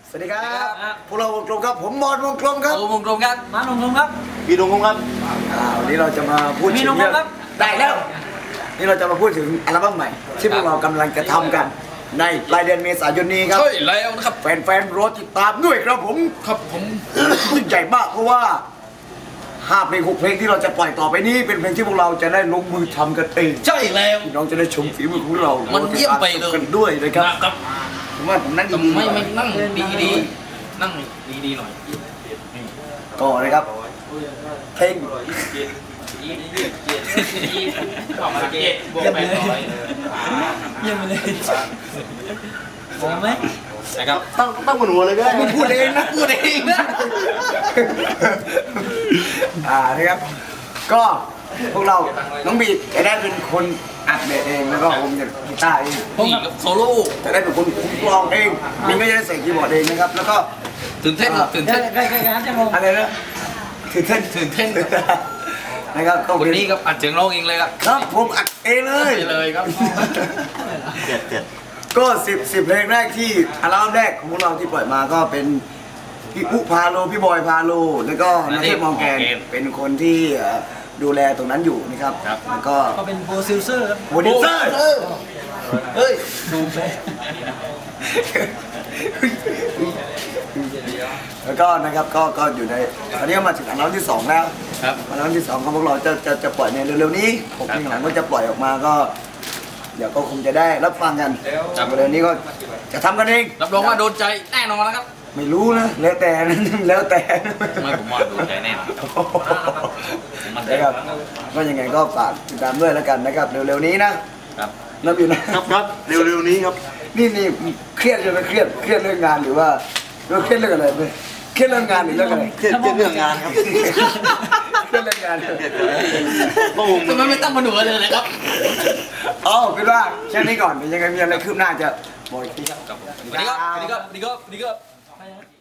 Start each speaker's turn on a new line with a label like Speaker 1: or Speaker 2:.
Speaker 1: สวัสดีครับพวกเราวงกลมครับผมบอลวงกลมครับ
Speaker 2: วงกลมครับมาวงกลมครับ
Speaker 1: พี่ดงกลมครับวันนี้เราจะมาพูดถึงเรื่องได้แล้วนี่เราจะมาพูดถึงอัลบั้มใหม่ที่พวกเรากำลังจะทำกันในปลายเดือนเมษายนนี้ครับ
Speaker 2: ใช่แล้วนะครับ
Speaker 1: แฟนๆรอติดตามด้วยครับผมยิ่งใหญ่มากเพราะว่า5 เพลง 6 เพลงที่เราจะปล่อยต่อไปนี้เป็นเพลงที่พวกเราจะได้ลงมือทำกันเอง
Speaker 2: ใช่แล้ว
Speaker 1: พี่น้องจะได้ชมฝีมือของเรา
Speaker 2: มันเยี่ยมไปเลย
Speaker 1: กันด้วยนะครับผมว่าผมนั่งดี
Speaker 2: ไม่นั่งดีนั่งดีหน่อย
Speaker 1: ก็นะครับเพลง
Speaker 2: เยี่ยมเลยพอไหมนะครับ
Speaker 1: ตั้งบนหัวเลยก็ได้พูดเองนะนะครับก็พวกเราน้องบีจะได้เป็นคนอัดเองแล้วก็ผมจะกีตาร์เอง
Speaker 2: ผมโซโล่
Speaker 1: จะได้เป็นคนคุ้มครองเองมินก็จะได้ใส่คีย์บอร์ดเองนะครับแล้วก็
Speaker 2: ตื่นเต้น
Speaker 1: อะไรนะตื่นเต้นนะครับ
Speaker 2: คนนี้ครับอัดเสียงร้องเองเลย
Speaker 1: ครับผมอัดเองเลย
Speaker 2: ครับ
Speaker 1: ก็10 เพลงแรกที่อัลบั้มแรกของพวกเราที่ปล่อยมาก็เป็นพี่ปุ๊พาโลพี่บอยพาโลแล้วก็นาเทพมองแกนเป็นคนที่ดูแลตรงนั้นอยู่นะครับแล้วก็
Speaker 3: เป็นโปรดิวเซอร์ครับ
Speaker 1: โปรดิวเซอร์
Speaker 2: เฮ้ย
Speaker 3: ดูไป
Speaker 1: แล้วก็นะครับก็อยู่ในตอนนี้ก็มาถึงอัลบั้มที่2แล้ว
Speaker 2: ครับ
Speaker 1: อัลบั้มที่2ของพวกเราจะปล่อยในเร็วๆนี้6 เพลงหลังก็จะปล่อยออกมาก็เดี๋ยวก็คงจะได้รับฟังกันจากเร็วนี้ก็จะทำกันเอง
Speaker 2: รับรองว่าโดนใจแน่นอนนะครับ
Speaker 1: ไม่รู้นะแล้วแต่แล้วแต่
Speaker 2: ไม่ผมว่าโดนใจแน่นอน
Speaker 1: นะครับก็ยังไงก็ฝากติดตามด้วยแล้วกันนะครับเร็วๆนี้นะครับนับอยู่นะครับเร็วๆนี้ครับนี่เครียดใช่ไหมเครียดเรื่องงานหรือว่าเครียดเรื่องอะไรไหมเครียดเรื่องงานหรือเรื่องอะไรเครียดเรื่องงานครับเครียดเรื่องงาน
Speaker 2: ทำไมไม่ตั้งมาหนูเลยนะครับ
Speaker 1: อ๋อเป็นว่าแค่นี้ก่อนยังไงมีอะไรคืบหน้าจะบอกอีกทีครับ
Speaker 2: สวัสดีครับ